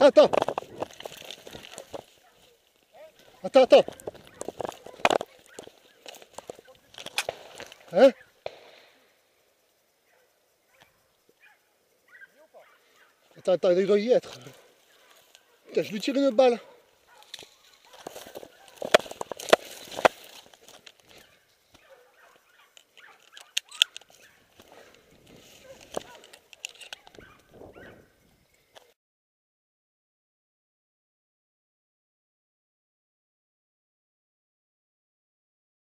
Attends. Attends, attends. Hein? Attends, attends, il doit y être. Putain, je lui tire une balle.